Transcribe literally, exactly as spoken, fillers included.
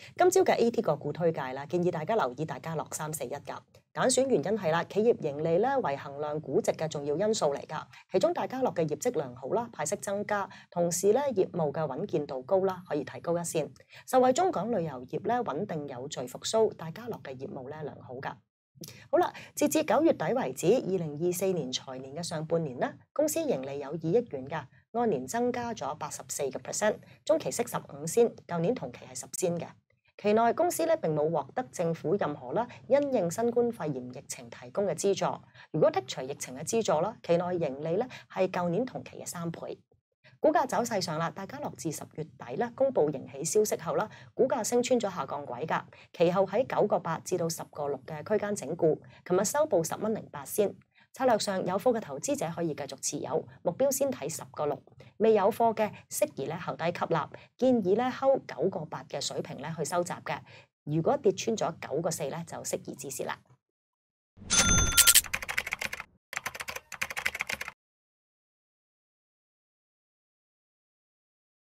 今朝嘅 A T 個股推介啦，建議大家留意大家樂三四一㗎。揀選原因係啦，企業盈利咧為衡量估值嘅重要因素嚟㗎。其中大家樂嘅業績良好啦，派息增加，同時咧業務嘅穩健度高啦，可以提高一線。受惠中港旅遊業咧穩定有序復甦，大家樂嘅業務咧良好㗎。好啦，截至九月底為止，二零二四年財年嘅上半年咧，公司盈利有二億元㗎，按年增加咗八十四個 percent，中期息十五仙，舊年同期係十仙嘅。期內公司咧並冇獲得政府任何啦因應新冠肺炎疫情提供嘅資助。如果剔除疫情嘅資助啦，期內盈利咧係舊年同期嘅三倍。股價走勢上啦，大家樂自十月底咧公布盈喜消息後啦，股價升穿咗下降軌㗎，其後喺九個八至到十個六嘅區間整固，琴日收報十蚊零八仙。策略上有貨嘅投資者可以繼續持有，目標先睇十個六。未有貨嘅適宜咧後低吸納，建議咧睺九個八嘅水平咧去收集嘅。如果跌穿咗九個四咧，就適宜止蝕啦。